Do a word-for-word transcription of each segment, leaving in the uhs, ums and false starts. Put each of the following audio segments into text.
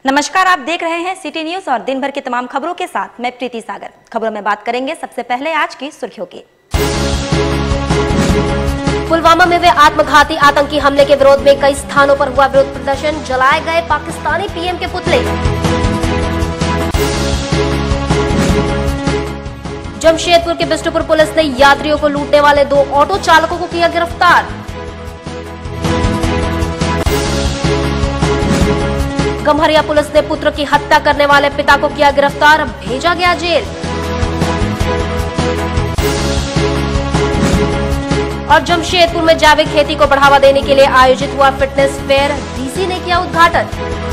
नमस्कार, आप देख रहे हैं सिटी न्यूज और दिन भर की तमाम खबरों के साथ मैं प्रीति सागर। खबरों में बात करेंगे सबसे पहले आज की सुर्खियों की। पुलवामा में हुए आत्मघाती आतंकी हमले के विरोध में कई स्थानों पर हुआ विरोध प्रदर्शन, जलाए गए पाकिस्तानी पीएम के पुतले। जमशेदपुर के बिष्टुपुर पुलिस ने यात्रियों को लूटने वाले दो ऑटो चालकों को किया गिरफ्तार। गम्हरिया पुलिस ने पुत्र की हत्या करने वाले पिता को किया गिरफ्तार, भेजा गया जेल। और जमशेदपुर में जैविक खेती को बढ़ावा देने के लिए आयोजित हुआ फिटनेस फेयर, डीसी ने किया उद्घाटन।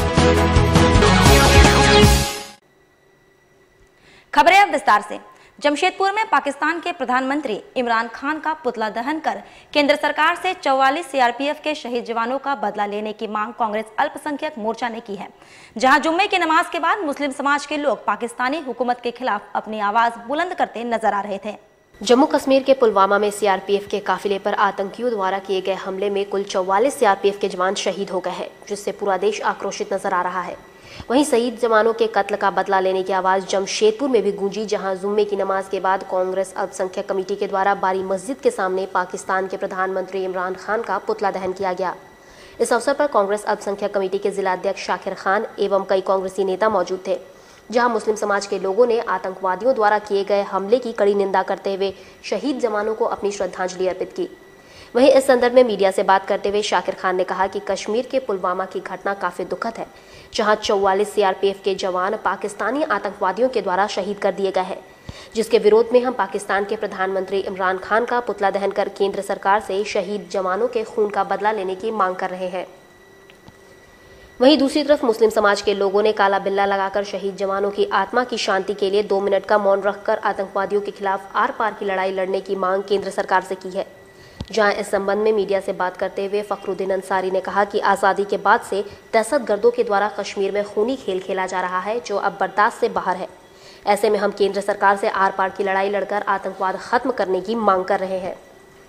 खबरें अब विस्तार से। जमशेदपुर में पाकिस्तान के प्रधानमंत्री इमरान खान का पुतला दहन कर केंद्र सरकार से चौवालीस सीआरपीएफ के शहीद जवानों का बदला लेने की मांग कांग्रेस अल्पसंख्यक मोर्चा ने की है, जहां जुम्मे की नमाज के बाद मुस्लिम समाज के लोग पाकिस्तानी हुकूमत के खिलाफ अपनी आवाज बुलंद करते नजर आ रहे थे। जम्मू कश्मीर के पुलवामा में सीआरपीएफ के काफिले पर आतंकियों द्वारा किए गए हमले में कुल चौवालीस सीआरपीएफ के जवान शहीद हो गए हैं, जिससे पूरा देश आक्रोशित नजर आ रहा है। वहीं शहीद जवानों के कत्ल का बदला लेने की आवाज जमशेदपुर में भी गूंजी, जहां जुम्मे की नमाज के बाद कांग्रेस अल्पसंख्यक कमेटी के द्वारा बारी मस्जिद के सामने पाकिस्तान के प्रधानमंत्री इमरान खान का पुतला दहन किया गया। इस अवसर पर कांग्रेस अल्पसंख्यक कमेटी के जिला अध्यक्ष शाकिर खान एवं कई कांग्रेसी नेता मौजूद थे, जहां मुस्लिम समाज के लोगों ने आतंकवादियों द्वारा किए गए हमले की कड़ी निंदा करते हुए शहीद जवानों को अपनी श्रद्धांजलि अर्पित की। वहीं इस संदर्भ में मीडिया से बात करते हुए शाकिर खान ने कहा कि कश्मीर के पुलवामा की घटना काफी दुखद है, जहां चौवालीस सीआरपीएफ के जवान पाकिस्तानी आतंकवादियों के द्वारा शहीद कर दिए गए हैं, जिसके विरोध में हम पाकिस्तान के प्रधानमंत्री इमरान खान का पुतला दहन कर केंद्र सरकार से शहीद जवानों के खून का बदला लेने की मांग कर रहे हैं। वहीं दूसरी तरफ मुस्लिम समाज के लोगों ने काला बिल्ला लगाकर शहीद जवानों की आत्मा की शांति के लिए दो मिनट का मौन रखकर आतंकवादियों के खिलाफ आर पार की लड़ाई लड़ने की मांग केंद्र सरकार से की है। जहां इस संबंध में मीडिया से बात करते हुए फखरुद्दीन अंसारी ने कहा कि आज़ादी के बाद से दहशतगर्दों के द्वारा कश्मीर में खूनी खेल खेला जा रहा है, जो अब बर्दाश्त से बाहर है। ऐसे में हम केंद्र सरकार से आर पार की लड़ाई लड़कर आतंकवाद खत्म करने की मांग कर रहे हैं।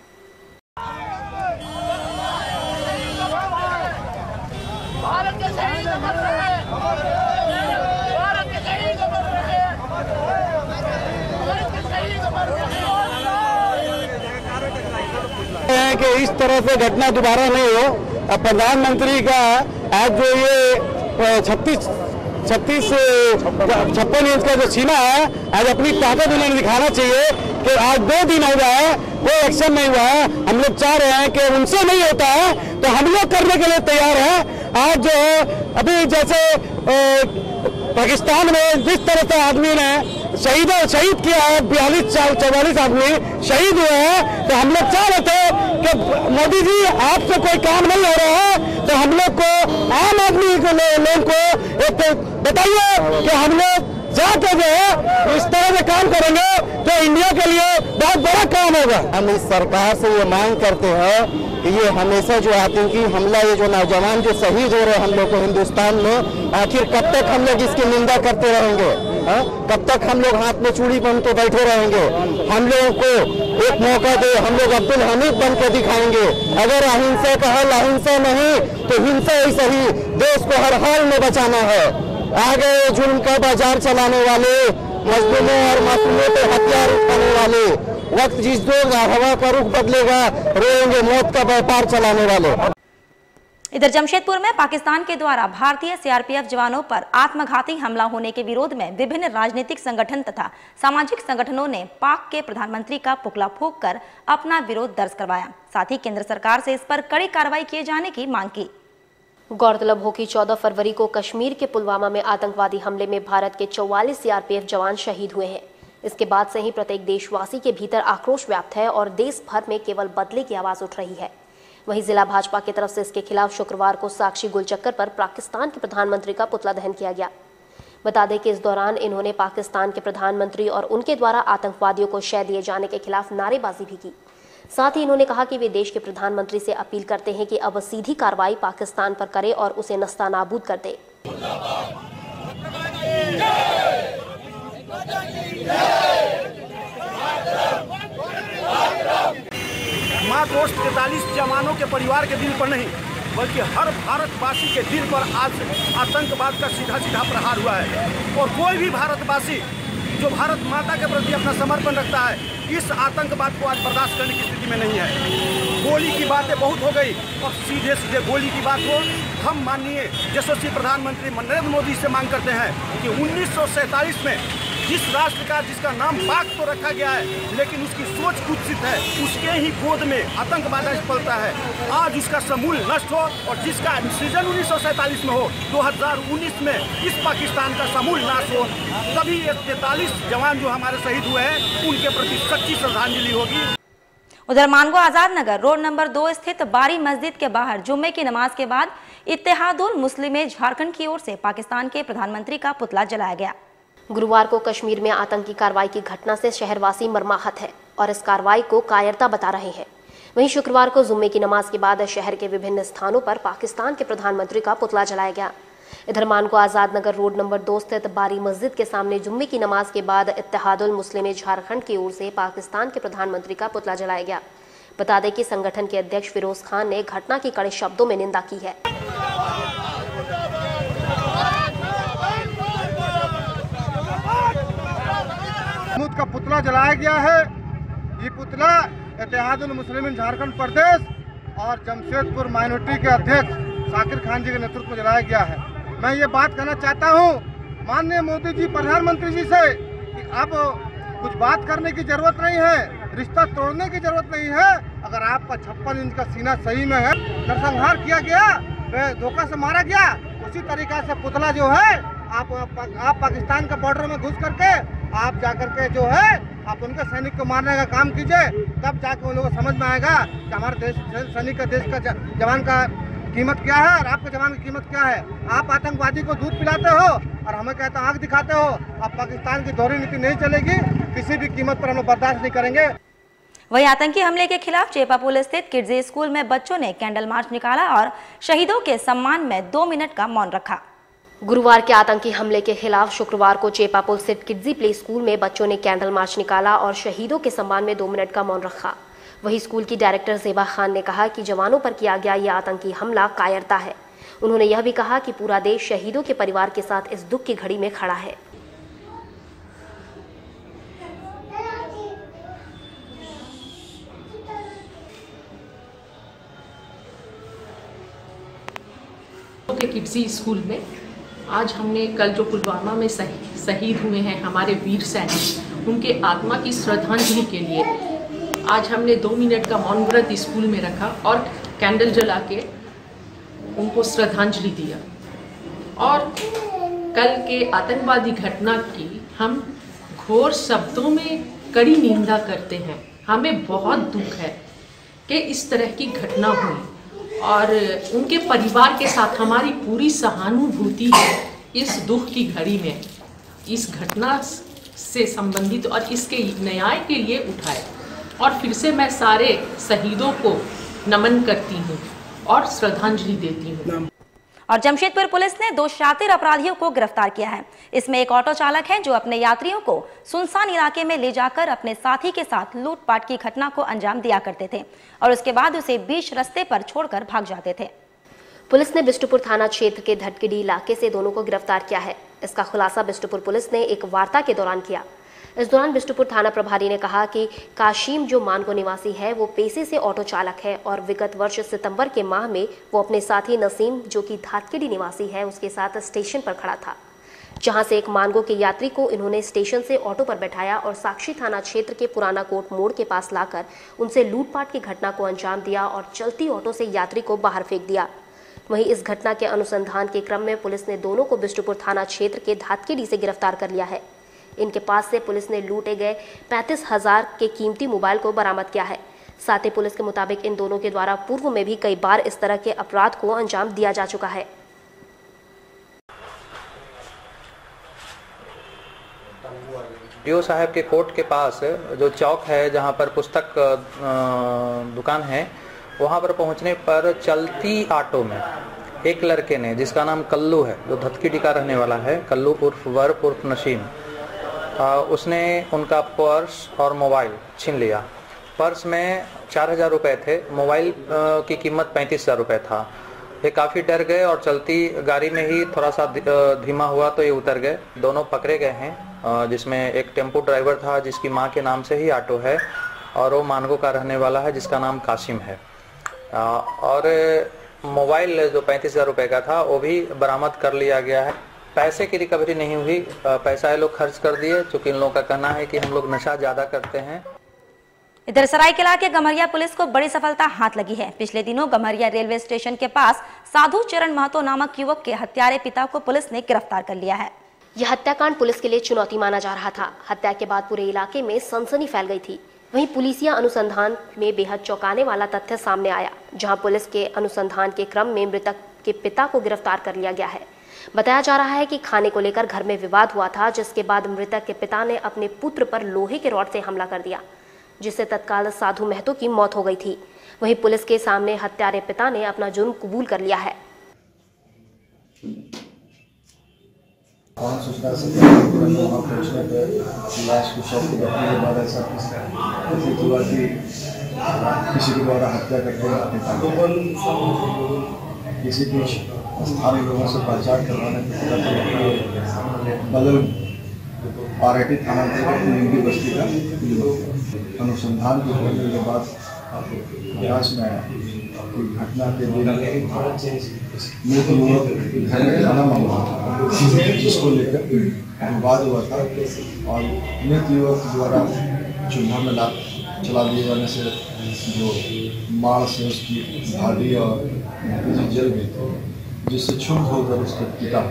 कि इस तरह से घटना दोबारा नहीं हो। अब प्रधानमंत्री का आज जो ये छत्तीस छत्तीस छप्पन इंच का जो सीना है, आज अपनी ताकत उन्हें दिखाना चाहिए कि आज दो दिन हो गया है, कोई एक्शन नहीं हुआ है। हम लोग चाह रहे हैं कि उनसे नहीं होता है तो हम लोग करने के लिए तैयार हैं। आज जो है अभी जैसे पाकिस्तान में जिस तरह से आदमी ने शहीद शहीद किया है, बयालीस चौवालीस आदमी शहीद हुए हैं, तो हम लोग चाह रहे थे कि मोदी जी आपसे कोई काम नहीं हो रहा है, तो हम लोग को आम आदमी को लोगों को एक बताइए कि हम लोग जाके जो है इस तरह से काम करेंगे तो इंडिया के लिए बहुत बड़ा काम होगा। हम इस सरकार से ये मांग करते हैं कि ये हमेशा जो आतंकी हमला, ये जो नौजवान जो शहीद हो रहे हैं हम लोग को हिंदुस्तान में, आखिर कब तक हम लोग इसकी निंदा करते रहेंगे? हा? कब तक हम लोग हाथ में चूड़ी बन के बैठे रहेंगे? हम लोगों को एक मौका दे, हम लोग अब्दुल हमीद बन के दिखाएंगे। अगर अहिंसा का हल अहिंसा नहीं तो हिंसा ही सही, देश को हर हाल में बचाना है। आगे जुल्म का बाजार चलाने वाले, मजलूमों और मासूमों पे हथियार उठाने वाले, वक्त जिस दो हवा का रुख बदलेगा रोएंगे मौत का व्यापार चलाने वाले। इधर जमशेदपुर में पाकिस्तान के द्वारा भारतीय सीआरपीएफ जवानों पर आत्मघाती हमला होने के विरोध में विभिन्न राजनीतिक संगठन तथा सामाजिक संगठनों ने पाक के प्रधानमंत्री का पुतला फूंक कर अपना विरोध दर्ज करवाया। साथ ही केंद्र सरकार से इस पर कड़ी कार्रवाई किए जाने की मांग की। गौरतलब हो कि चौदह फरवरी को कश्मीर के पुलवामा में आतंकवादी हमले में भारत के चौवालीस सीआरपीएफ जवान शहीद हुए हैं। इसके बाद से ही प्रत्येक देशवासी के भीतर आक्रोश व्याप्त है और देश भर में केवल बदले की आवाज उठ रही है। वहीं जिला भाजपा की तरफ से इसके खिलाफ शुक्रवार को साक्षी गुलचक्कर पर पाकिस्तान के प्रधानमंत्री का पुतला दहन किया गया। बता दें कि इस दौरान इन्होंने पाकिस्तान के प्रधानमंत्री और उनके द्वारा आतंकवादियों को शय दिए जाने के खिलाफ नारेबाजी भी की। साथ ही इन्होंने कहा कि वे देश के प्रधानमंत्री से अपील करते हैं कि अब सीधी कार्रवाई पाकिस्तान पर करे और उसे नस्तानाबूद कर दे। माँ गोश्त तैतालीस जवानों के परिवार के दिल पर नहीं, बल्कि हर भारतवासी के दिल पर आज आतंकवाद का सीधा सीधा प्रहार हुआ है। और कोई भी भारतवासी जो भारत माता के प्रति अपना समर्पण रखता है, इस आतंकवाद को आज बर्दाश्त करने की स्थिति में नहीं है। गोली की बातें बहुत हो गई और सीधे सीधे गोली की बात हो। हम माननीय यशस्वी प्रधानमंत्री नरेंद्र मोदी से मांग करते हैं कि उन्नीस सौ सैंतालीस में जिस राष्ट्र का जिसका नाम पाक तो रखा गया है, लेकिन उसकी सोच कुत्सित है, उसके ही गोद में आतंकवाद पलता है। आज उसका समूल नष्ट हो और जिसका सृजन उन्नीस सौ सैंतालीस में हो, दो हज़ार उन्नीस में इस पाकिस्तान का समूल नाश हो, तभी ये तैंतालीस जवान जो हमारे शहीद हुए हैं उनके प्रति सच्ची श्रद्धांजलि होगी। उधर मानगो आजाद नगर रोड नंबर दो स्थित बारी मस्जिद के बाहर जुम्मे की नमाज के बाद इत्तेहादुल मुस्लिमीन झारखंड की ओर से पाकिस्तान के प्रधानमंत्री का पुतला जलाया गया। गुरुवार को कश्मीर में आतंकी कार्रवाई की घटना से शहरवासी मर्माहत है और इस कार्रवाई को कायरता बता रहे हैं। वहीं शुक्रवार को जुम्मे की नमाज के बाद शहर के विभिन्न स्थानों पर पाकिस्तान के प्रधानमंत्री का पुतला जलाया गया। इधर मानगो आजाद नगर रोड नंबर दो स्थित बारी मस्जिद के सामने जुम्मे की नमाज के बाद इत्तेहादुल मुस्लिमीन झारखंड की ओर से पाकिस्तान के प्रधानमंत्री का पुतला जलाया गया। बता दें कि संगठन के अध्यक्ष फिरोज खान ने घटना की कड़े शब्दों में निंदा की है। का पुतला जलाया गया है। ये पुतला इत्तेहादुल मुस्लिमीन झारखंड प्रदेश और जमशेदपुर माइनॉरिटी के अध्यक्ष शाकिर खान जी के नेतृत्व में जलाया गया है। मैं ये बात कहना चाहता हूँ माननीय मोदी जी प्रधानमंत्री जी से कि अब कुछ बात करने की जरूरत नहीं है, रिश्ता तोड़ने की जरूरत नहीं है। अगर आपका छप्पन इंच का सीना सही में है, नरसंहार किया गया, धोखा से मारा गया, उसी तरीका से पुतला जो है आप आप पाकिस्तान के बॉर्डर में घुस करके आप जाकर के जो है आप उनके सैनिक को मारने का काम कीजिए, तब जाकर उन लोगों को समझ में आएगा कि हमारे देश सैनिक का देश का जवान का कीमत क्या है और आपके जवान की कीमत क्या है। आप आतंकवादी को दूध पिलाते हो और हमें कहते आंख दिखाते हो। अब पाकिस्तान की दोहरी नीति नहीं चलेगी, किसी भी कीमत पर हम बर्दाश्त नहीं करेंगे। वहीं आतंकी हमले के खिलाफ चेपापुल स्थित किड्जी स्कूल में बच्चों ने कैंडल मार्च निकाला और शहीदों के सम्मान में दो मिनट का मौन रखा। गुरुवार के आतंकी हमले के खिलाफ शुक्रवार को चेपापुल स्थित किड्जी प्ले स्कूल में बच्चों ने कैंडल मार्च निकाला और शहीदों के सम्मान में दो मिनट का मौन रखा। वहीं स्कूल की डायरेक्टर ज़ेबा खान ने कहा कि जवानों पर किया गया यह आतंकी हमला कायरता है। उन्होंने यह भी कहा कि पूरा देश शहीदों के परिवार के साथ इस दुख की घड़ी में खड़ा है। के किड्जी स्कूल में आज हमने कल जो पुलवामा में शहीद हुए हैं हमारे वीर सैनिक, उनके आत्मा की श्रद्धांजलि के लिए आज हमने दो मिनट का मौन व्रत स्कूल में रखा और कैंडल जला के उनको श्रद्धांजलि दिया। और कल के आतंकवादी घटना की हम घोर शब्दों में कड़ी निंदा करते हैं। हमें बहुत दुख है कि इस तरह की घटना हुई और उनके परिवार के साथ हमारी पूरी सहानुभूति है इस दुख की घड़ी में। इस घटना से संबंधित और इसके न्याय के लिए उठाए और फिर से मैं सारे शहीदों को नमन करती हूँ और श्रद्धांजलि देती हूँ। और जमशेदपुर पुलिस ने दो शातिर अपराधियों को गिरफ्तार किया है। इसमें एक ऑटो चालक है जो अपने यात्रियों को सुनसान इलाके में ले जाकर अपने साथी के साथ लूटपाट की घटना को अंजाम दिया करते थे और उसके बाद उसे बीच रास्ते पर छोड़कर भाग जाते थे। पुलिस ने बिष्टुपुर थाना क्षेत्र के धटकिडी इलाके से दोनों को गिरफ्तार किया है। इसका खुलासा बिष्टुपुर पुलिस ने एक वार्ता के दौरान किया। इस दौरान बिष्टुपुर थाना प्रभारी ने कहा कि काशिम जो मानगो निवासी है वो पेशे से ऑटो चालक है और विगत वर्ष सितंबर के माह में वो अपने साथी नसीम जो कि धाटकेडी निवासी है उसके साथ स्टेशन पर खड़ा था, जहां से एक मानगो के यात्री को इन्होंने स्टेशन से ऑटो पर बैठाया और साक्षी थाना क्षेत्र के पुराना कोट मोड़ के पास लाकर उनसे लूटपाट की घटना को अंजाम दिया और चलती ऑटो से यात्री को बाहर फेंक दिया। वहीं इस घटना के अनुसंधान के क्रम में पुलिस ने दोनों को बिष्टुपुर थाना क्षेत्र के धाटकेडी से गिरफ्तार कर लिया है। इनके पास से पुलिस ने लूटे गए पैंतीस हजार के कीमती मोबाइल को बरामद किया है। साथ ही पुलिस के मुताबिक इन दोनों के द्वारा पूर्व में भी कई बार इस तरह के अपराध को अंजाम दिया जा चुका है। डीओ साहब के कोर्ट के पास जो चौक है जहां पर पुस्तक दुकान है, वहां पर पहुंचने पर चलती ऑटो में एक लड़के ने जिसका नाम कल्लू है, जो धतकीडी का रहने वाला है, कल्लू उर्फ वर्फ उर्फ नसीम, आ, उसने उनका पर्स और मोबाइल छीन लिया। पर्स में चार हज़ार रुपये थे, मोबाइल की कीमत पैंतीस हज़ार रुपये था ये काफी डर गए और चलती गाड़ी में ही थोड़ा सा धीमा हुआ तो ये उतर गए। दोनों पकड़े गए हैं, जिसमें एक टेम्पो ड्राइवर था जिसकी मां के नाम से ही ऑटो है और वो मानगो का रहने वाला है जिसका नाम कासिम है। और मोबाइल जो पैंतीस हजार रुपए का था वो भी बरामद कर लिया गया है। पैसे की रिकवरी नहीं हुई, पैसा ये लोग खर्च कर दिए, क्योंकि इन लोगों का कहना है कि हम लोग नशा ज्यादा करते हैं। इधर सरायकेला के गम्हरिया पुलिस को बड़ी सफलता हाथ लगी है। पिछले दिनों गम्हरिया रेलवे स्टेशन के पास साधु चरण महतो नामक युवक के हत्यारे पिता को पुलिस ने गिरफ्तार कर लिया है। यह हत्याकांड पुलिस के लिए चुनौती माना जा रहा था। हत्या के बाद पूरे इलाके में सनसनी फैल गई थी। वहीं पुलिसिया अनुसंधान में बेहद चौंकाने वाला तथ्य सामने आया, जहां पुलिस के अनुसंधान के क्रम में मृतक के पिता को गिरफ्तार कर लिया गया है। बताया जा रहा है कि खाने को लेकर घर में विवाद हुआ था, जिसके बाद मृतक के पिता ने अपने पुत्र पर लोहे के रॉड से हमला कर दिया, जिससे तत्काल साधु महतो की मौत हो गई थी। वहीं पुलिस के सामने हत्यारे पिता ने अपना जुर्म कबूल कर लिया है। कौन सूचना से वहाँ पहुँचने पर लाश को शव को रखने के बाद ऐसा प्रतीत हुआ कि किसी के द्वारा हत्या करके किसी भी स्थानीय लोगों से पहचान करवाने के बदल आरटी थाना के बस्ती का अनुसंधान को करने के बाद प्रयास में आया कि घटना के दिन मृत युवक घर में खाना मंगवा जिसको लेकर विवाद हुआ था और मृत युवक द्वारा चूल्हा में लात चला दिए जाने से जो माड़ से उसकी भाभी और जल गई थी, जिससे क्षुब्ध होकर उसके पिता।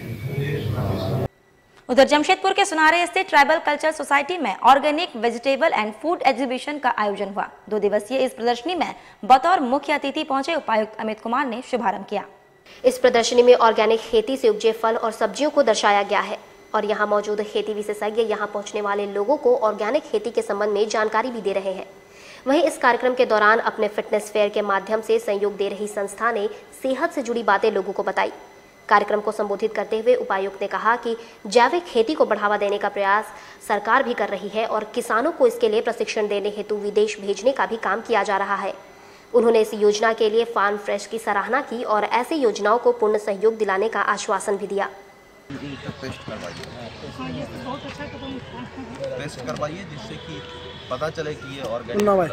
उधर जमशेदपुर के सुनारे स्थित ट्राइबल कल्चर सोसाइटी में organic vegetable and food exhibition का आयोजन हुआ। दो दिवसीय इस प्रदर्शनी में बतौर मुख्य अतिथि पहुंचे उपायुक्त अमित कुमार ने शुभारंभ किया। इस प्रदर्शनी में ऑर्गेनिक खेती से उपजे फल और सब्जियों को दर्शाया गया है और यहाँ मौजूद खेती विशेषज्ञ यहाँ पहुँचने वाले लोगों को ऑर्गेनिक खेती के संबंध में जानकारी भी दे रहे हैं। वहीं इस कार्यक्रम के दौरान अपने फिटनेस फेयर के माध्यम से सहयोग दे रही संस्था ने सेहत से जुड़ी बातें लोगों को बताई। कार्यक्रम को संबोधित करते हुए उपायुक्त ने कहा कि जैविक खेती को बढ़ावा देने का प्रयास सरकार भी कर रही है और किसानों को इसके लिए प्रशिक्षण देने हेतु विदेश भेजने का भी काम किया जा रहा है। उन्होंने इस योजना के लिए फार्म फ्रेश की सराहना की और ऐसी योजनाओं को पूर्ण सहयोग दिलाने का आश्वासन भी दिया। टेस्ट करवाइए जिससे कि पता चले कि ये ऑर्गेनिक।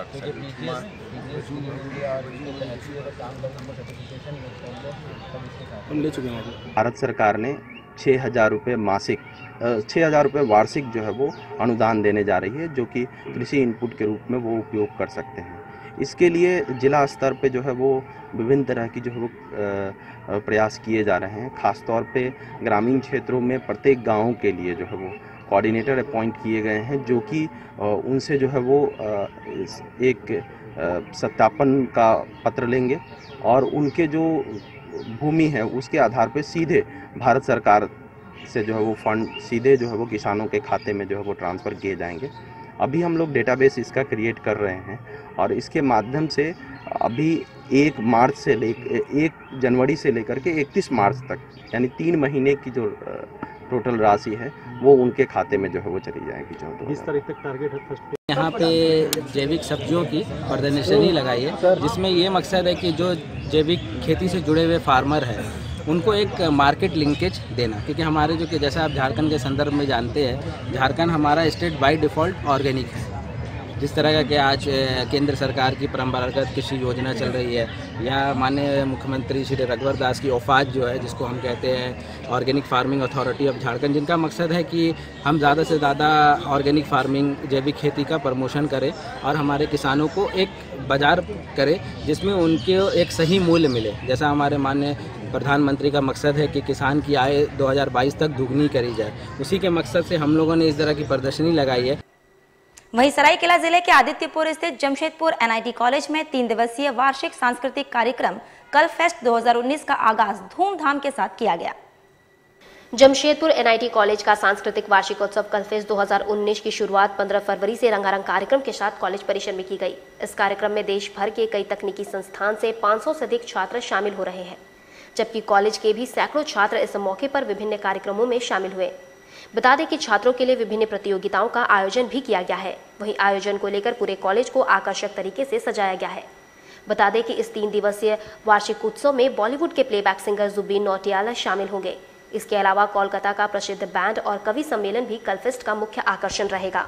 भारत सरकार ने छः हज़ार रुपये मासिक छः हज़ार रुपये वार्षिक जो है वो अनुदान देने जा रही है, जो कि कृषि इनपुट के रूप में वो उपयोग कर सकते हैं। इसके लिए जिला स्तर पे जो है वो विभिन्न तरह की जो है वो प्रयास किए जा रहे हैं। ख़ास तौर पे ग्रामीण क्षेत्रों में प्रत्येक गाँव के लिए जो है वो कोऑर्डिनेटर अपॉइंट किए गए हैं, जो कि उनसे जो है वो एक सत्यापन का पत्र लेंगे और उनके जो भूमि है उसके आधार पे सीधे भारत सरकार से जो है वो फंड सीधे जो है वो किसानों के खाते में जो है वो ट्रांसफ़र किए जाएंगे। अभी हम लोग डेटाबेस इसका क्रिएट कर रहे हैं और इसके माध्यम से अभी एक मार्च से ले एक जनवरी से लेकर के इकतीस मार्च तक यानी तीन महीने की जो टोटल राशि है वो उनके खाते में जो है वो चली जाएगी। जो इस तारीख तक टारगेट है। यहाँ पे जैविक सब्जियों की प्रदर्शनी लगाई है, जिसमें ये मकसद है कि जो जैविक खेती से जुड़े हुए फार्मर हैं उनको एक मार्केट लिंकेज देना, क्योंकि हमारे जो कि जैसा आप झारखंड के संदर्भ में जानते हैं, झारखंड हमारा स्टेट बाय डिफ़ॉल्ट ऑर्गेनिक है। जिस तरह का कि आज केंद्र सरकार की परंपरागत कृषि योजना चल रही है, या माननीय मुख्यमंत्री श्री रघुवर दास की ओफाज जो है, जिसको हम कहते हैं organic farming authority of Jharkhand, जिनका मकसद है कि हम ज़्यादा से ज़्यादा ऑर्गेनिक फार्मिंग जैविक खेती का प्रमोशन करें और हमारे किसानों को एक बाज़ार करें जिसमें उनके एक सही मूल्य मिले। जैसा हमारे माननीय प्रधानमंत्री का मकसद है कि किसान की आय दो हज़ार बाईस तक दुगनी करी जाए, उसी के मकसद से हम लोगों ने इस तरह की प्रदर्शनी लगाई है। वहीं सरायकेला जिले के आदित्यपुर स्थित जमशेदपुर एनआईटी कॉलेज में तीन दिवसीय वार्षिक सांस्कृतिक कार्यक्रम कल फेस्ट दो हज़ार उन्नीस का आगाज धूमधाम के साथ किया गया। जमशेदपुर एनआईटी कॉलेज का सांस्कृतिक वार्षिकोत्सव कल फेस्ट दो हज़ार उन्नीस की शुरुआत पंद्रह फरवरी से रंगारंग कार्यक्रम के साथ कॉलेज परिसर में की गई। इस कार्यक्रम में देश भर के कई तकनीकी संस्थान से पाँच सौ से अधिक छात्र शामिल हो रहे हैं, जबकि कॉलेज के भी सैकड़ों छात्र इस मौके पर विभिन्न कार्यक्रमों में शामिल हुए। बता दें कि छात्रों के लिए विभिन्न प्रतियोगिताओं का आयोजन भी किया गया है। वहीं आयोजन को लेकर पूरे कॉलेज को आकर्षक तरीके से सजाया गया है। बता दें कि इस तीन दिवसीय वार्षिक उत्सव में बॉलीवुड के प्लेबैक सिंगर जुबिन नौटियाल शामिल होंगे। इसके अलावा कोलकाता का प्रसिद्ध बैंड और कवि सम्मेलन भी कलफेस्ट का मुख्य आकर्षण रहेगा।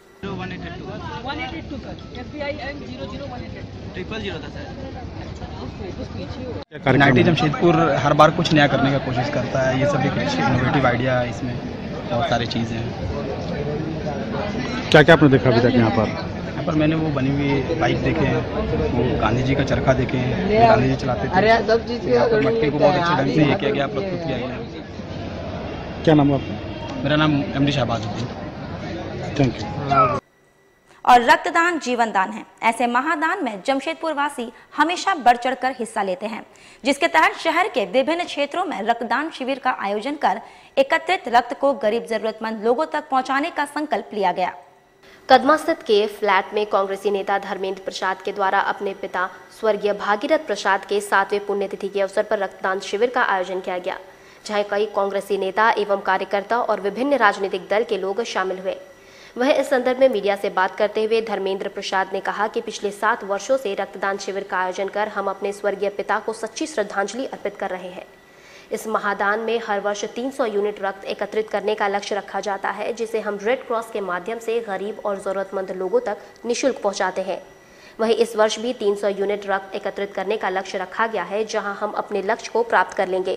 आईआईटी जमशेदपुर हर बार कुछ नया करने का कोशिश करता है। ये सब एक इनोवेटिव आइडिया है, इसमें बहुत सारी चीज़ें हैं। क्या क्या आपने देखा अभी तक यहाँ पर? यहाँ पर मैंने वो बनी हुई बाइक देखे हैं, वो गांधी जी का चरखा देखे हैं, गांधी जी चलाते थे। यहाँ पर मटके को बहुत अच्छे ढंग से ये किया गया, प्रस्तुत किया गया। क्या नाम है आपका? मेरा नाम M D Shahbazuddin. Thank you. और रक्तदान जीवन दान है। ऐसे महादान में जमशेदपुर वासी हमेशा बढ़ चढ़कर हिस्सा लेते हैं, जिसके तहत शहर के विभिन्न क्षेत्रों में रक्तदान शिविर का आयोजन कर एकत्रित रक्त को गरीब जरूरतमंद लोगों तक पहुंचाने का संकल्प लिया गया। कदमा स्थित के फ्लैट में कांग्रेसी नेता धर्मेंद्र प्रसाद के द्वारा अपने पिता स्वर्गीय भागीरथ प्रसाद के सातवें पुण्यतिथि के अवसर पर रक्तदान शिविर का आयोजन किया गया, जहां कई कांग्रेसी नेता एवं कार्यकर्ता और विभिन्न राजनीतिक दल के लोग शामिल हुए। वह इस संदर्भ में मीडिया से बात करते हुए धर्मेंद्र प्रसाद ने कहा कि पिछले सात वर्षों से रक्तदान शिविर का आयोजन कर हम अपने स्वर्गीय पिता को सच्ची श्रद्धांजलि अर्पित कर रहे हैं। इस महादान में हर वर्ष तीन सौ यूनिट रक्त एकत्रित करने का लक्ष्य रखा जाता है, जिसे हम रेड क्रॉस के माध्यम से गरीब और जरूरतमंद लोगों तक निःशुल्क पहुंचाते हैं। वहीं इस वर्ष भी तीन सौ यूनिट रक्त एकत्रित करने का लक्ष्य रखा गया है, जहां हम अपने लक्ष्य को प्राप्त कर लेंगे।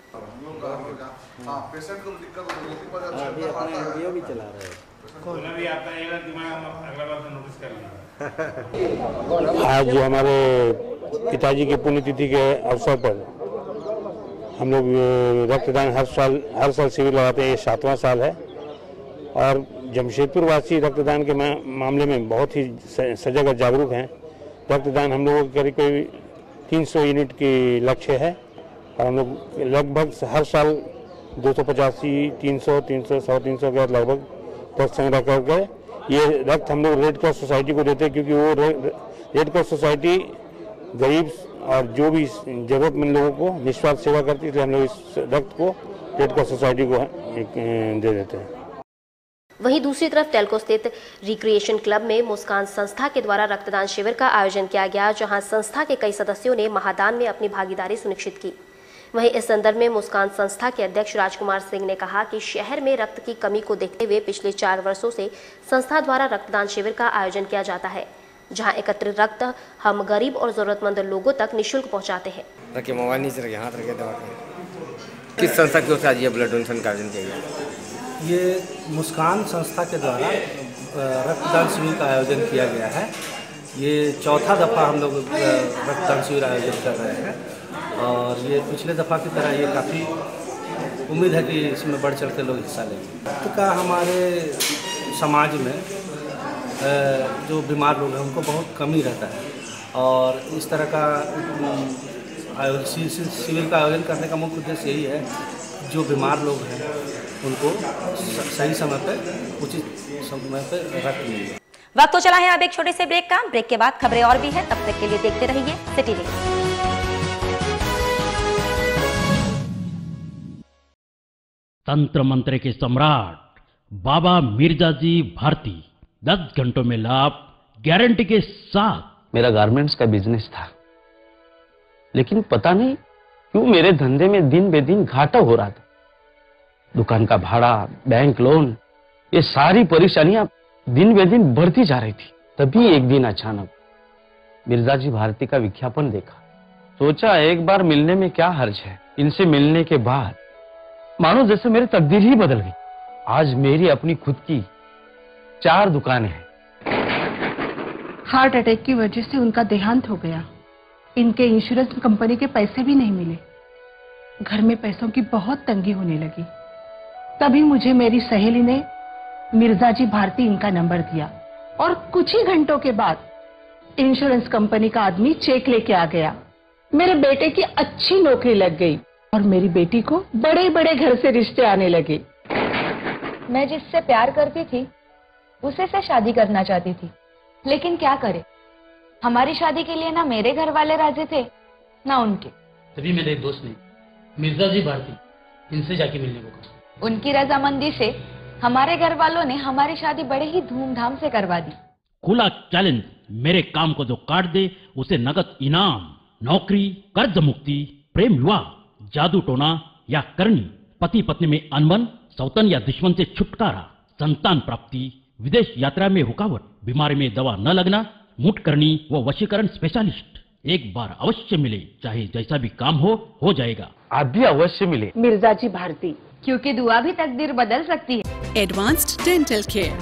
आज हमारे पिताजी की पुण्यतिथि के अवसर पर हम लोग रक्तदान हर साल हर साल शिविर लगाते हैं। ये सातवां साल है और जमशेदपुर वासी रक्तदान के मामले में बहुत ही सजग और जागरूक हैं। रक्तदान हम लोगों के करीब करीब तीन सौ यूनिट की लक्ष्य है और हम लोग लगभग हर साल दो सौ पचासी तीन सौ तीन सौ सौ तीन सौ के लगभग रक्त संग्रह करके ये रक्त हम लोग रेड क्रॉस सोसाइटी को देते हैं, क्योंकि वो रेड क्रॉस सोसाइटी गरीब और जो भी जरूरतमंद लोगों को निस्वार्थ सेवा करती है, इसलिए हम लोग इस रक्त को रेड क्रॉस सोसाइटी को दे देते हैं। वहीं दूसरी तरफ टेल्को स्थित रिक्रिएशन क्लब में मुस्कान संस्था के द्वारा रक्तदान शिविर का आयोजन किया गया, जहां संस्था के कई सदस्यों ने महादान में अपनी भागीदारी सुनिश्चित की। वहीं इस संदर्भ में मुस्कान संस्था के अध्यक्ष राजकुमार सिंह ने कहा कि शहर में रक्त की कमी को देखते हुए पिछले चार वर्षों से संस्था द्वारा रक्तदान शिविर का आयोजन किया जाता है, जहां एकत्रित रक्त हम गरीब और जरूरतमंद लोगों तक निःशुल्क पहुंचाते हैं। रखिए मोबाइल नीचे रखिए, हाथ रखिए, दवा किस संस्था की ओर से आज ये ब्लड डोनेशन का आयोजन किया गया? ये मुस्कान संस्था के द्वारा रक्तदान शिविर का आयोजन किया गया है। ये चौथा दफ़ा हम लोग रक्तदान शिविर आयोजित कर रहे हैं और ये पिछले दफ़ा की तरह ये काफ़ी उम्मीद है कि इसमें बढ़ चढ़ के लोग हिस्सा लेंगे। रक्त का हमारे समाज में जो बीमार लोग हैं उनको बहुत कमी रहता है और इस तरह का शिविर का आयोजन करने का मुख्य उद्देश्य यही है, जो बीमार लोग हैं उनको सही समय पर उचित समय पर रक्त मिले। वक्त तो चला है अब एक छोटे से ब्रेक का। ब्रेक के बाद खबरें और भी है, तब तक के लिए देखते रहिए सिटी न्यूज़। तंत्र मंत्र के सम्राट बाबा मिर्जाजी भारती दस घंटों में लाभ गारंटी के साथ। मेरा गारमेंट्स का बिजनेस था, लेकिन पता नहीं क्यों मेरे धंधे में दिन बे दिन घाटा हो रहा था। दुकान का भाड़ा, बैंक लोन, ये सारी परेशानियां दिन बे दिन बढ़ती जा रही थी। तभी एक दिन अचानक मिर्जाजी भारती का विज्ञापन देखा। सोचा एक बार मिलने में क्या हर्ज है। इनसे मिलने के बाद मानो जैसे मेरी तकदीर ही बदल गई। आज मेरी अपनी खुद की चार दुकानें हैं। हार्ट अटैक की वजह से उनका देहांत हो गया। इनके इंश्योरेंस कंपनी के पैसे भी नहीं मिले। घर में पैसों की बहुत तंगी होने लगी। तभी मुझे मेरी सहेली ने मिर्जाजी भारती इनका नंबर दिया और कुछ ही घंटों के बाद इंश्योरेंस कंपनी का आदमी चेक लेके आ गया। मेरे बेटे की अच्छी नौकरी लग गई और मेरी बेटी को बड़े बड़े घर से रिश्ते आने लगे। मैं जिससे प्यार करती थी उसे से शादी करना चाहती थी, लेकिन क्या करे, हमारी शादी के लिए ना मेरे घर वाले राजी थे ना उनके। तभी मेरे एक दोस्त ने मिर्जाजी भारती इनसे जाके मिलने को कहा। उनकी रजामंदी से हमारे घर वालों ने हमारी शादी बड़े ही धूमधाम से करवा दी। खुला चैलेंज, मेरे काम को जो काट दे उसे नगद इनाम, नौकरी, कर्ज मुक्ति, प्रेम विवाह, जादू टोना या करनी, पति पत्नी में अनबन, सौतन या दुश्मन से छुटकारा, संतान प्राप्ति, विदेश यात्रा में रुकावट, बीमारी में दवा न लगना, मुठ करनी व वशीकरण स्पेशलिस्ट। एक बार अवश्य मिले, चाहे जैसा भी काम हो हो जाएगा। आप भी अवश्य मिले मिर्जाजी भारती, क्योंकि दुआ भी तकदीर बदल सकती है। Advanced dental care,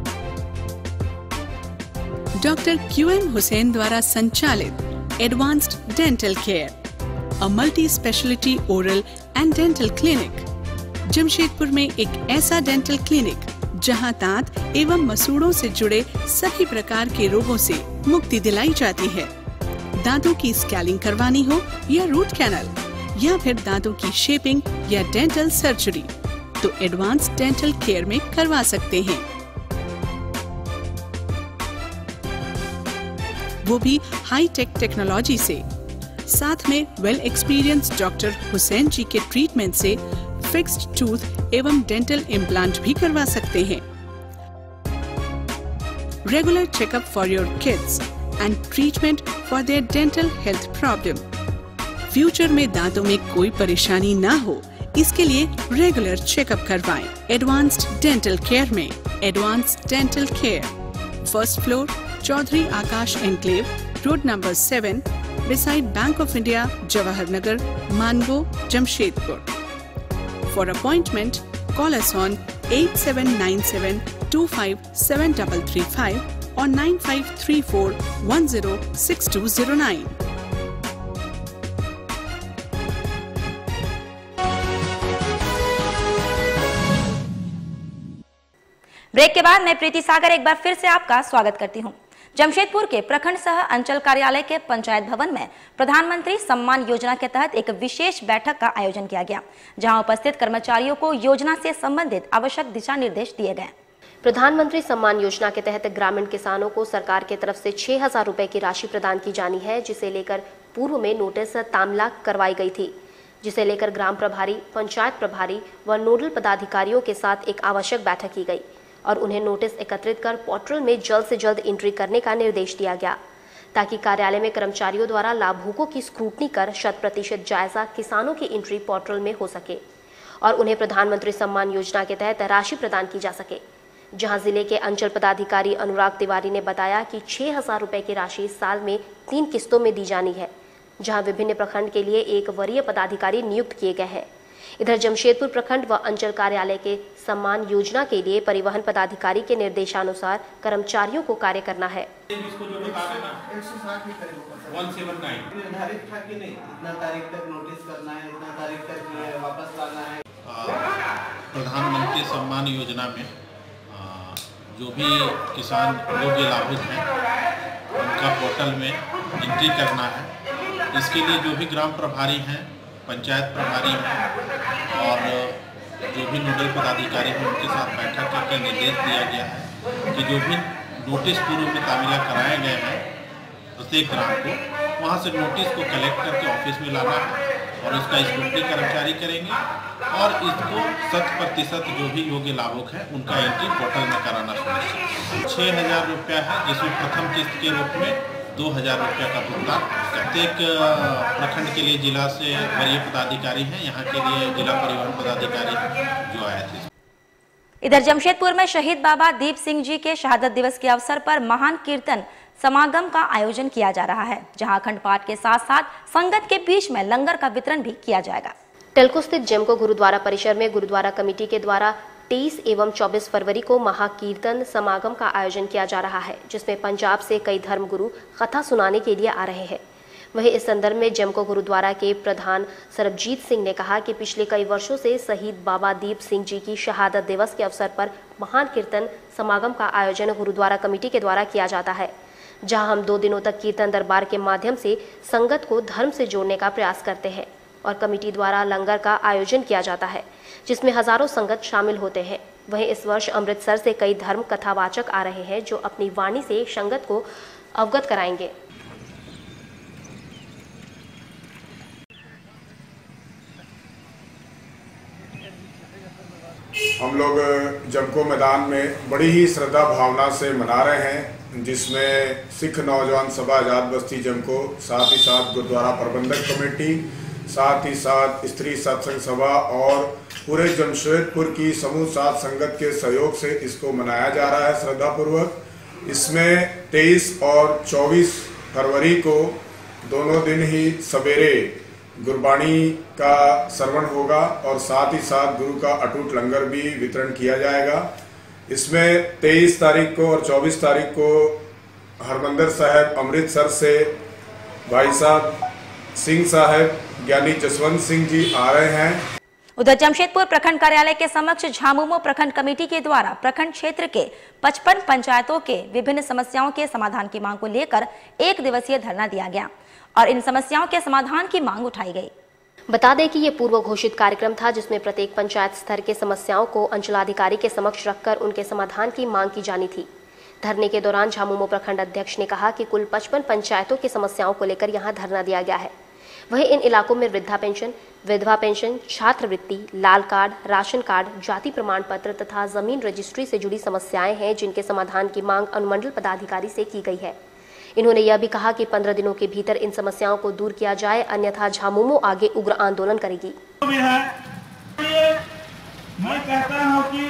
doctor Q M Hussain द्वारा संचालित advanced dental care, a multi specialty oral and dental clinic. Jamshedpur में एक ऐसा डेंटल क्लिनिक जहां दांत एवं मसूड़ों से जुड़े सभी प्रकार के रोगों से मुक्ति दिलाई जाती है। दांतों की स्कैलिंग करवानी हो या रूट कैनल या फिर दांतों की शेपिंग या डेंटल सर्जरी, तो एडवांस डेंटल केयर में करवा सकते हैं, वो भी हाई टेक टेक्नोलॉजी से। साथ में well experience doctor Hussain ji के ट्रीटमेंट से फिक्स्ड टूथ एवं डेंटल इम्प्लांट भी करवा सकते हैं। Regular checkup for your kids and treatment for their dental health problem. Future में दांतों में कोई परेशानी ना हो, इसके लिए रेगुलर चेकअप करवाएं। एडवांस्ड डेंटल केयर में advanced dental care, first floor, Chaudhary Akash enclave, road number seven, beside Bank of India, Jawahar Nagar, Mango, Jamshedpur. For appointment, call us on eight seven nine seven two five seven three three five or nine five three four one zero six two zero nine. Break के बाद मैं प्रीति सागर एक बार फिर से आपका स्वागत करती हूं। जमशेदपुर के प्रखंड सह अंचल कार्यालय के पंचायत भवन में प्रधानमंत्री सम्मान योजना के तहत एक विशेष बैठक का आयोजन किया गया, जहां उपस्थित कर्मचारियों को योजना से संबंधित आवश्यक दिशा निर्देश दिए गए। प्रधानमंत्री सम्मान योजना के तहत ग्रामीण किसानों को सरकार की तरफ से छह हजार रुपए की राशि प्रदान की जानी है, जिसे लेकर पूर्व में नोटिस तामला करवाई गई थी, जिसे लेकर ग्राम प्रभारी, पंचायत प्रभारी व नोडल पदाधिकारियों के साथ एक आवश्यक बैठक की गई और उन्हें नोटिस एकत्रित कर पोर्टल में जल्द से जल्द एंट्री करने का निर्देश दिया गया, ताकि कार्यालय में कर्मचारियों द्वारा लाभुकों की स्क्रूटनी कर शत प्रतिशत जायजा किसानों की एंट्री पोर्टल में हो सके और उन्हें प्रधानमंत्री सम्मान योजना के तहत राशि प्रदान की जा सके। जहां जिले के अंचल पदाधिकारी अनुराग तिवारी ने बताया कि छह हजार रुपए की राशि साल में तीन किस्तों में दी जानी है, जहां विभिन्न प्रखंड के लिए एक वरीय पदाधिकारी नियुक्त किए गए हैं। इधर जमशेदपुर प्रखंड व अंचल कार्यालय के सम्मान योजना के लिए परिवहन पदाधिकारी के निर्देशानुसार कर्मचारियों को कार्य करना है। प्रधानमंत्री सम्मान योजना में जो भी किसान योग्य लाभुक हैं उनका पोर्टल में एंट्री करना है। इसके लिए जो भी ग्राम प्रभारी हैं, पंचायत प्रभारी हैं और जो भी नोडल पदाधिकारी हैं उनके साथ बैठक करके निर्देश दिया गया है कि जो भी नोटिस पूर्व में तामीला कराए गए हैं प्रत्येक ग्राम को, वहाँ से नोटिस को कलेक्ट करके ऑफिस में लाना है और उसका स्क्रूटनी कर्मचारी करेंगे और इसको शत प्रतिशत जो भी योग्य लाभुक हैं उनका एंट्री पोर्टल में कराना सुनिश्चित। छः हज़ार रुपया है, जिसमें प्रथम किस्त के रूप में दो हजार रुपया का भुगतान। प्रत्येक प्रखंड के लिए जिला से वरीय पदाधिकारी हैं, यहाँ के लिए जिला परिवहन पदाधिकारी जो आए थे। इधर जमशेदपुर में शहीद बाबा दीप सिंह जी के शहादत दिवस के अवसर पर महान कीर्तन समागम का आयोजन किया जा रहा है, जहां अखंड पाठ के साथ साथ संगत के बीच में लंगर का वितरण भी किया जाएगा। टेल्को स्थित जेमको गुरुद्वारा परिसर में गुरुद्वारा कमेटी के द्वारा तेईस एवं चौबीस फरवरी को महाकीर्तन समागम का आयोजन किया जा रहा है, जिसमें पंजाब से कई धर्मगुरु कथा सुनाने के लिए आ रहे हैं। वहीं इस संदर्भ में जेमको गुरुद्वारा के प्रधान सरबजीत सिंह ने कहा कि पिछले कई वर्षों से शहीद बाबा दीप सिंह जी की शहादत दिवस के अवसर पर महान कीर्तन समागम का आयोजन गुरुद्वारा कमेटी के द्वारा किया जाता है, जहां हम दो दिनों तक कीर्तन दरबार के माध्यम से संगत को धर्म से जोड़ने का प्रयास करते हैं और कमेटी द्वारा लंगर का आयोजन किया जाता है, जिसमें हजारों संगत शामिल होते हैं। वहीं इस वर्ष अमृतसर से कई धर्म कथावाचक आ रहे हैं, जो अपनी वाणी से संगत को अवगत कराएंगे। हम लोग जमको मैदान में बड़ी ही श्रद्धा भावना से मना रहे हैं जिसमें सिख नौजवान सभा आज़ाद बस्ती जमको, साथ ही साथ गुरुद्वारा प्रबंधक कमेटी, साथ ही साथ स्त्री सत्संग सभा और पूरे जमशेदपुर की समूह साथ संगत के सहयोग से इसको मनाया जा रहा है श्रद्धापूर्वक। इसमें तेईस और चौबीस फरवरी को दोनों दिन ही सवेरे गुरबाणी का श्रवण होगा और साथ ही साथ गुरु का अटूट लंगर भी वितरण किया जाएगा। इसमें तेईस तारीख को और चौबीस तारीख को हरमंदिर साहब अमृतसर से भाई साहब सिंह साहब ज्ञानी जसवंत सिंह जी आ रहे हैं। उधर जमशेदपुर प्रखंड कार्यालय के समक्ष झामुमो प्रखंड कमेटी के द्वारा प्रखंड क्षेत्र के पचपन पंचायतों के विभिन्न समस्याओं के समाधान की मांग को लेकर एक दिवसीय धरना दिया गया और इन समस्याओं के समाधान की मांग उठाई गई। बता दें कि ये पूर्व घोषित कार्यक्रम था जिसमें प्रत्येक पंचायत स्तर के समस्याओं को अंचलाधिकारी के समक्ष रखकर उनके समाधान की मांग की जानी थी। धरने के दौरान झामुमो प्रखंड अध्यक्ष ने कहा कि कुल पचपन पंचायतों की समस्याओं को लेकर यहाँ धरना दिया गया है। वहीं इन इलाकों में वृद्धा पेंशन, विधवा पेंशन, छात्रवृत्ति, लाल कार्ड, राशन कार्ड, जाति प्रमाण पत्र तथा जमीन रजिस्ट्री से जुड़ी समस्याएं हैं जिनके समाधान की मांग अनुमंडल पदाधिकारी से की गई है। इन्होंने यह भी कहा कि पंद्रह दिनों के भीतर इन समस्याओं को दूर किया जाए, अन्यथा झामुमो आगे उग्र आंदोलन करेगी। मैं कहता हूं कि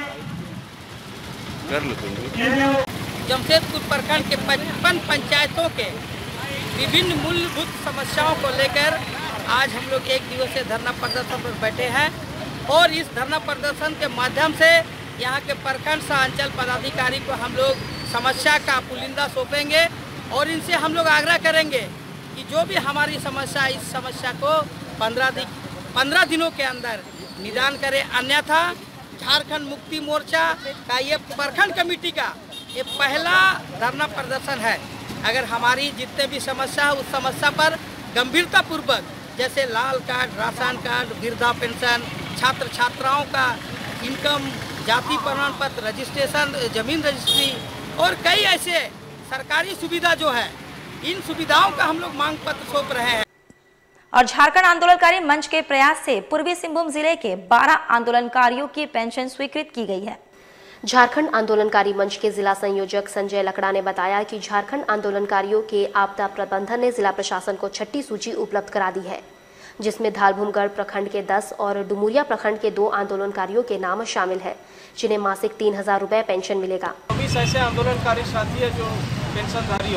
जमशेदपुर प्रखंड के पचपन पंचायतों के विभिन्न मूलभूत समस्याओं को लेकर आज हम लोग एक दिवसीय धरना प्रदर्शन पर बैठे हैं और इस धरना प्रदर्शन के माध्यम से यहाँ के प्रखंड सह अंचल पदाधिकारी को हम लोग समस्या का पुलिंदा सौंपेंगे और इनसे हम लोग आग्रह करेंगे कि जो भी हमारी समस्या इस समस्या को पंद्रह दिन पंद्रह दिनों के अंदर निदान करें, अन्यथा झारखंड मुक्ति मोर्चा का ये प्रखंड कमेटी का ये पहला धरना प्रदर्शन है। अगर हमारी जितने भी समस्या है उस समस्या पर गंभीरता पूर्वक जैसे लाल कार्ड, राशन कार्ड, वृद्धा पेंशन, छात्र छात्राओं का इनकम, जाति प्रमाण पत्र, रजिस्ट्रेशन, जमीन रजिस्ट्री और कई ऐसे सरकारी सुविधा जो है, इन सुविधाओं का हम लोग मांग पत्र सौंप रहे हैं। और झारखंड आंदोलनकारी मंच के प्रयास से पूर्वी सिंहभूम जिले के बारह आंदोलनकारियों की पेंशन स्वीकृत की गई है। झारखंड आंदोलनकारी मंच के जिला संयोजक संजय लकड़ा ने बताया कि झारखंड आंदोलनकारियों के आपदा प्रबंधन ने जिला प्रशासन को छठी सूची उपलब्ध करा दी है, जिसमें धालभूमगढ़ प्रखंड के दस और डुमुरिया प्रखंड के दो आंदोलनकारियों के नाम शामिल है, जिन्हें मासिक तीन हजार रुपए पेंशन मिलेगा। चौबीस ऐसे आंदोलनकारी साथी है जो पेंशनधारी हो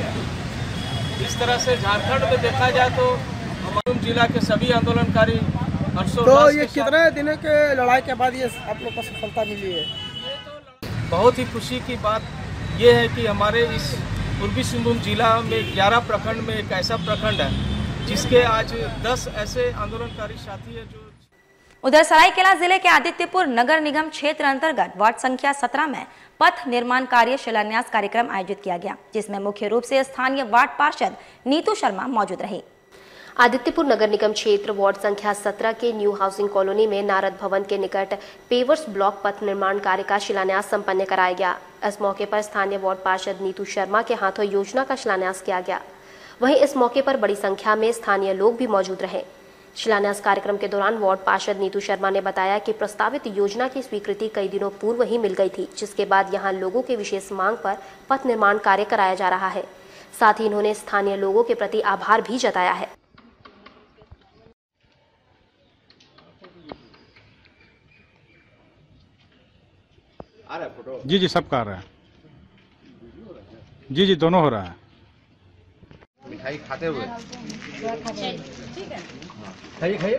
गए। इस तरह से झारखंड में देखा जाए तो हमारे जिला के सभी आंदोलनकारी तो ये कितने दिनों के लड़ाई के बाद ये आप लोग को सफलता मिली है? बहुत ही खुशी की बात ये है कि हमारे इस पूर्वी सिंहभूम जिला में ग्यारह प्रखंड में एक ऐसा प्रखंड है जिसके आज दस ऐसे आंदोलनकारी साथी है जो। उधर सरायकेला जिले के आदित्यपुर नगर निगम क्षेत्र अंतर्गत वार्ड संख्या सत्रह में पथ निर्माण कार्य शिलान्यास कार्यक्रम आयोजित किया गया, जिसमें मुख्य रूप से स्थानीय वार्ड पार्षद नीतू शर्मा मौजूद रही। आदित्यपुर नगर निगम क्षेत्र वार्ड संख्या सत्रह के न्यू हाउसिंग कॉलोनी में नारद भवन के निकट पेवर्स ब्लॉक पथ निर्माण कार्य का शिलान्यास संपन्न कराया गया। इस मौके पर स्थानीय वार्ड पार्षद नीतू शर्मा के हाथों योजना का शिलान्यास किया गया। वहीं इस मौके पर बड़ी संख्या में स्थानीय लोग भी मौजूद रहे। शिलान्यास कार्यक्रम के दौरान वार्ड पार्षद नीतू शर्मा ने बताया कि प्रस्तावित योजना की स्वीकृति कई दिनों पूर्व ही मिल गई थी, जिसके बाद यहाँ लोगों के विशेष मांग पर पथ निर्माण कार्य कराया जा रहा है। साथ ही इन्होंने स्थानीय लोगों के प्रति आभार भी जताया है। जी जी सब कर रहा है। जी जी दोनों हो रहा है। मिठाई खाते हुए खाइए खाइए।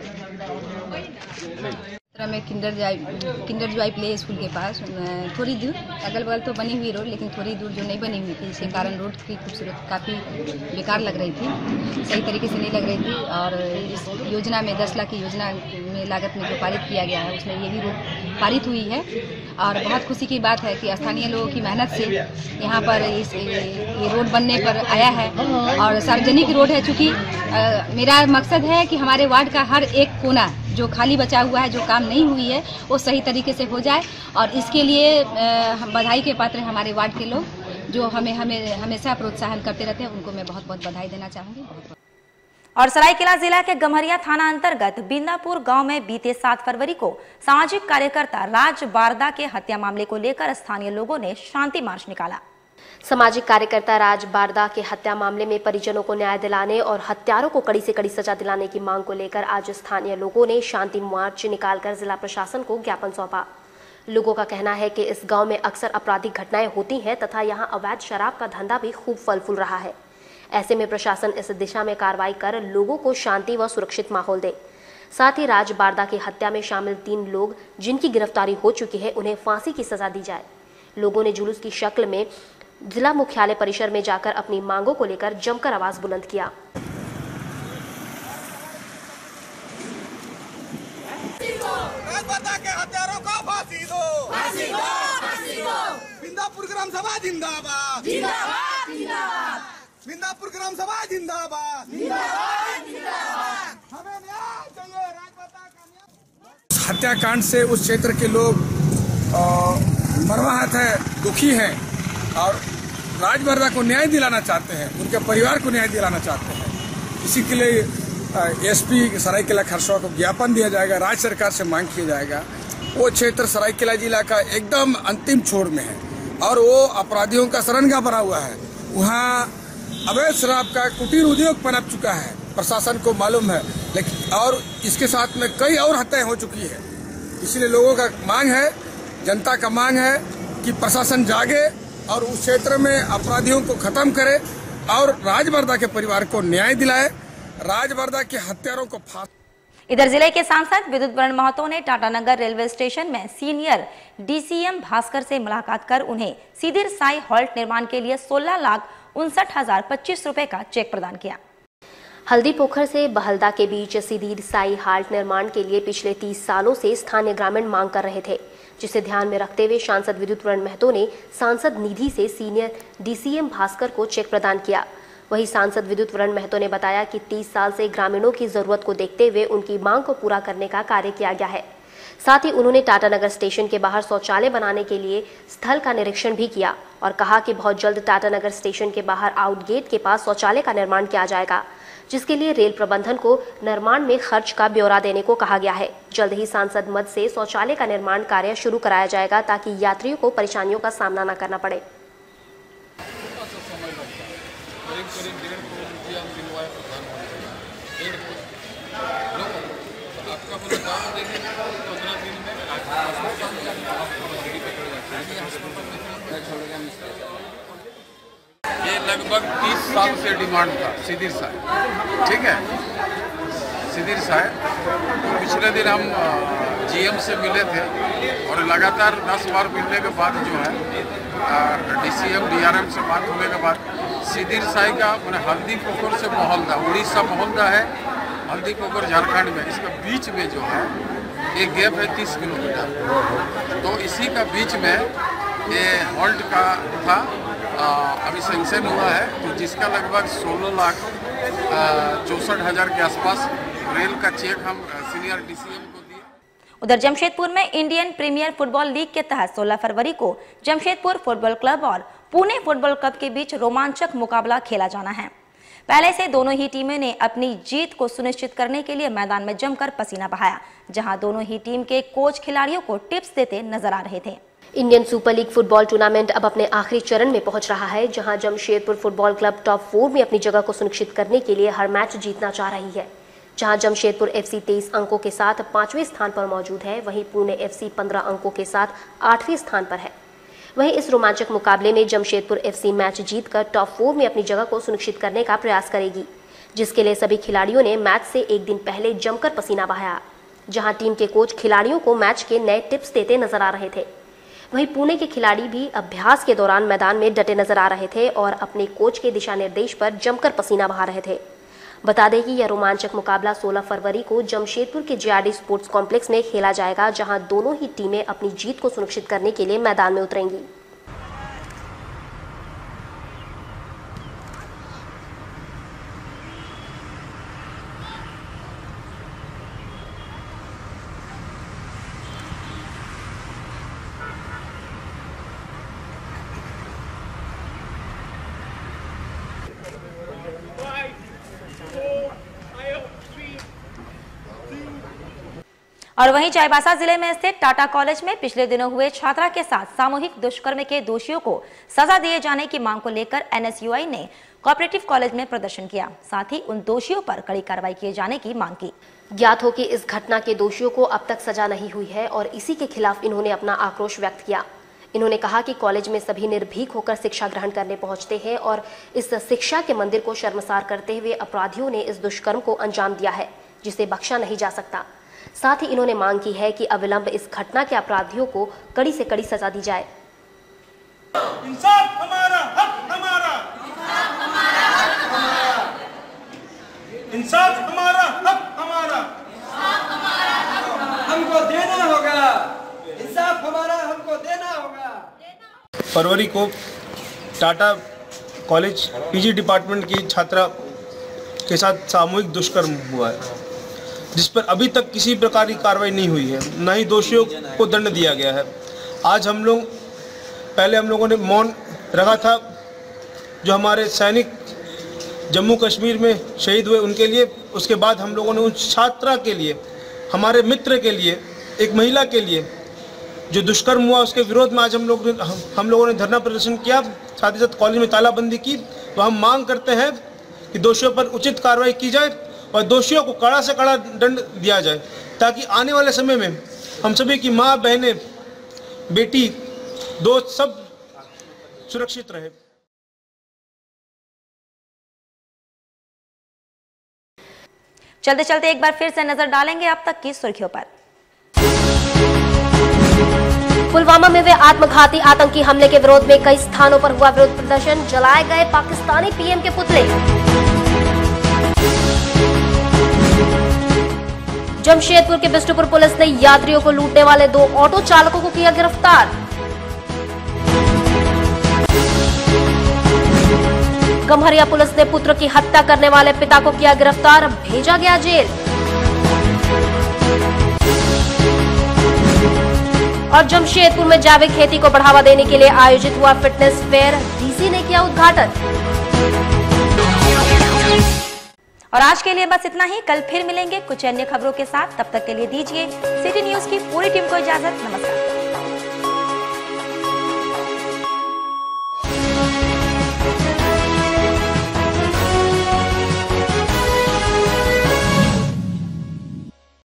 में Kinder Joy Kinder Joy play school के पास थोड़ी दूर अगल बगल तो बनी हुई रोड, लेकिन थोड़ी दूर जो नहीं बनी हुई थी, इसके कारण रोड की खूबसूरत काफ़ी बेकार लग रही थी, सही तरीके से नहीं लग रही थी। और इस योजना में दस लाख की योजना में लागत में जो पारित किया गया है उसमें ये भी रोड पारित हुई है। और बहुत खुशी की बात है कि स्थानीय लोगों की मेहनत से यहाँ पर इस ये रोड बनने पर आया है और सार्वजनिक रोड है। चूँकि मेरा मकसद है कि हमारे वार्ड का हर एक कोना जो खाली बचा हुआ है, जो काम नहीं हुई है, वो सही तरीके से हो जाए। और इसके लिए हम बधाई के पात्र हैं हमारे वार्ड के लोग, जो हमें हमें हमेशा प्रोत्साहन करते रहते हैं, उनको मैं बहुत बहुत बधाई देना चाहूँगी। और सरायकेला जिला के गम्हरिया थाना अंतर्गत बिंदापुर गांव में बीते सात फरवरी को सामाजिक कार्यकर्ता राज बारदा के हत्या मामले को लेकर स्थानीय लोगों ने शांति मार्च निकाला। सामाजिक कार्यकर्ता राज बारदा के हत्या मामले में परिजनों को न्याय दिलाने और हत्यारों को कड़ी से कड़ी सजा दिलाने की मांग को लेकर आज स्थानीय लोगों ने शांति मार्च निकालकर जिला प्रशासन को ज्ञापन सौंपा। लोगों का कहना है कि इस गांव में अक्सर आपराधिक घटनाएं होती हैं तथा यहां अवैध शराब का धंधा भी खूब फल फूल रहा है। ऐसे में प्रशासन इस दिशा में कार्रवाई कर लोगों को शांति व सुरक्षित माहौल दे। साथ ही राज बारदा की हत्या में शामिल तीन लोग जिनकी गिरफ्तारी हो चुकी है उन्हें फांसी की सजा दी जाए। लोगों ने जुलूस की शक्ल में जिला मुख्यालय परिसर में जाकर अपनी मांगों को लेकर जमकर आवाज बुलंद किया। बिंदापुर ग्राम सभा जिंदाबाद, जिंदाबाद, जिंदाबाद। बिंदापुर ग्राम सभा जिंदाबाद, जिंदाबाद, जिंदाबाद। हमें न्याय चाहिए, राजमाता का न्याय। हत्याकांड से उस क्षेत्र के लोग मर्माहत है, दुखी हैं और राज बारदा को न्याय दिलाना चाहते हैं, उनके परिवार को न्याय दिलाना चाहते हैं। इसी के लिए एसपी सरायकेला खरसावां को ज्ञापन दिया जाएगा, राज्य सरकार से मांग किया जाएगा। वो क्षेत्र सरायकेला जिला का एकदम अंतिम छोर में है और वो अपराधियों का शरणगाह बना हुआ है। वहाँ अवैध शराब का कुटीर उद्योग पनप चुका है, प्रशासन को मालूम है, लेकिन और इसके साथ में कई और हत्याएं हो चुकी है। इसलिए लोगों का मांग है, जनता का मांग है कि प्रशासन जागे और उस क्षेत्र में अपराधियों को खत्म करे और राज बारदा के परिवार को न्याय दिलाए, राज बारदा के हत्यारों को फांसी। इधर जिले के सांसद विद्युत वरण महतो ने टाटानगर रेलवे स्टेशन में सीनियर डीसीएम भास्कर से मुलाकात कर उन्हें सीधीर साई हॉल्ट निर्माण के लिए सोलह लाख उनसठ हजार पच्चीस रुपए का चेक प्रदान किया। हल्दी पोखर से बहलदा के बीच सीधीर साई हाल्ट निर्माण के लिए पिछले तीस सालों से स्थानीय ग्रामीण मांग कर रहे थे, जिसे ध्यान में रखते हुए सांसद विद्युत वरण महतो ने सांसद निधि से सीनियर डीसीएम भास्कर को चेक प्रदान किया। वहीं सांसद विद्युत वरण महतो ने बताया कि तीस साल से ग्रामीणों की जरूरत को देखते हुए उनकी मांग को पूरा करने का कार्य किया गया है। साथ ही उन्होंने टाटानगर स्टेशन के बाहर शौचालय बनाने के लिए स्थल का निरीक्षण भी किया और कहा कि बहुत जल्द टाटानगर स्टेशन के बाहर आउटगेट के पास शौचालय का निर्माण किया जाएगा, जिसके लिए रेल प्रबंधन को निर्माण में खर्च का ब्यौरा देने को कहा गया है। जल्द ही सांसद मद से शौचालय का निर्माण कार्य शुरू कराया जाएगा ताकि यात्रियों को परेशानियों का सामना न करना पड़े। ये लगभग तीस साल से डिमांड था सीधीर साई, ठीक है, सीधीर साई। पिछले दिन हम जीएम से मिले थे और लगातार दस बार मिलने के बाद जो है डीसीएम डीआरएम से बात होने के बाद सीधीर साई का मैंने हल्दी पोखर से मोहल्दा, उड़ीसा मोहल्दा है, हल्दी पोखर झारखंड में, इसका बीच में जो है एक गैप है तीस किलोमीटर, तो इसी का बीच में ये हॉल्ट का था। आ, अभी सेंक्शन हुआ है तो जिसका लगभग सोलह लाख चौसठ हजार के आसपास रेल का चेक हम सीनियर डीसीएम को दिए। उधर जमशेदपुर में इंडियन प्रीमियर फुटबॉल लीग के तहत सोलह फरवरी को जमशेदपुर फुटबॉल क्लब और पुणे फुटबॉल क्लब के बीच रोमांचक मुकाबला खेला जाना है। पहले से दोनों ही टीमें ने अपनी जीत को सुनिश्चित करने के लिए मैदान में जमकर पसीना बहाया, जहां दोनों ही टीम के कोच खिलाड़ियों को टिप्स देते नजर आ रहे थे। Indian super league football tournament अब अपने आखिरी चरण में पहुंच रहा है, जहां Jamshedpur football club top four में अपनी जगह को सुनिश्चित करने के लिए हर मैच जीतना चाह रही है। जहां जमशेदपुर एफसी तेईस अंकों के साथ पांचवें स्थान पर मौजूद है, वहीं पुणे एफसी पंद्रह अंकों के साथ आठवें स्थान पर है। वहीं इस रोमांचक मुकाबले में जमशेदपुर एफसी मैच जीतकर टॉप फोर में अपनी जगह को सुनिश्चित करने का प्रयास करेगी, जिसके लिए सभी खिलाड़ियों ने मैच से एक दिन पहले जमकर पसीना बहाया, जहां टीम के कोच खिलाड़ियों को मैच के नए टिप्स देते नजर आ रहे थे। वहीं पुणे के खिलाड़ी भी अभ्यास के दौरान मैदान में डटे नजर आ रहे थे और अपने कोच के दिशा निर्देश पर जमकर पसीना बहा रहे थे। बता दें कि यह रोमांचक मुकाबला सोलह फरवरी को जमशेदपुर के जेआरडी स्पोर्ट्स कॉम्प्लेक्स में खेला जाएगा, जहां दोनों ही टीमें अपनी जीत को सुनिश्चित करने के लिए मैदान में उतरेंगी। और वहीं चाईबासा जिले में स्थित टाटा कॉलेज में पिछले दिनों हुए छात्रा के साथ सामूहिक दुष्कर्म के दोषियों को सजा दिए जाने की मांग को लेकर एन एस यू आई ने कोऑपरेटिव कॉलेज में प्रदर्शन किया। साथ ही उन दोषियों पर कड़ी कार्रवाई किए जाने की मांग की। ज्ञात हो कि इस घटना के दोषियों को अब तक सजा नहीं हुई है और इसी के खिलाफ इन्होंने अपना आक्रोश व्यक्त किया। इन्होंने कहा कि कॉलेज में सभी निर्भीक होकर शिक्षा ग्रहण करने पहुंचते हैं और इस शिक्षा के मंदिर को शर्मसार करते हुए अपराधियों ने इस दुष्कर्म को अंजाम दिया है, जिसे बख्शा नहीं जा सकता। साथ ही इन्होंने मांग की है कि अविलंब इस घटना के अपराधियों को कड़ी से कड़ी सजा दी जाए। इंसाफ हमारा हक हमारा, इंसाफ हमारा हक हमारा, इंसाफ हमारा हक हमारा, इंसाफ हमारा हक हमारा, हमको देना होगा, इंसाफ हमारा हमको देना होगा। फरवरी को टाटा कॉलेज पीजी डिपार्टमेंट की छात्रा के साथ सामूहिक दुष्कर्म हुआ है, जिस पर अभी तक किसी प्रकार की कार्रवाई नहीं हुई है, न ही दोषियों को दंड दिया गया है। आज हम लोग पहले हम लोगों ने मौन रखा था, जो हमारे सैनिक जम्मू कश्मीर में शहीद हुए उनके लिए। उसके बाद हम लोगों ने उस छात्रा के लिए, हमारे मित्र के लिए, एक महिला के लिए जो दुष्कर्म हुआ उसके विरोध में आज हम लोग हम लोगों ने धरना प्रदर्शन किया। साथ ही साथ कॉलेज में तालाबंदी की। तो हम मांग करते हैं कि दोषियों पर उचित कार्रवाई की जाए और दोषियों को कड़ा से कड़ा दंड दिया जाए, ताकि आने वाले समय में हम सभी की माँ, बहनें, बेटी, दोस्त सब सुरक्षित रहे। चलते चलते एक बार फिर से नजर डालेंगे अब तक की सुर्खियों पर। पुलवामा में हुए आत्मघाती आतंकी हमले के विरोध में कई स्थानों पर हुआ विरोध प्रदर्शन। जलाए गए पाकिस्तानी पीएम के पुतले। जमशेदपुर के बिष्टुपुर पुलिस ने यात्रियों को लूटने वाले दो ऑटो चालकों को किया गिरफ्तार। गम्हरिया पुलिस ने पुत्र की हत्या करने वाले पिता को किया गिरफ्तार, भेजा गया जेल। और जमशेदपुर में जैविक खेती को बढ़ावा देने के लिए आयोजित हुआ फिटनेस फेयर, डीसी ने किया उद्घाटन। और आज के लिए बस इतना ही। कल फिर मिलेंगे कुछ अन्य खबरों के साथ। तब तक के लिए दीजिए सिटी न्यूज की पूरी टीम को इजाजत। नमस्कार।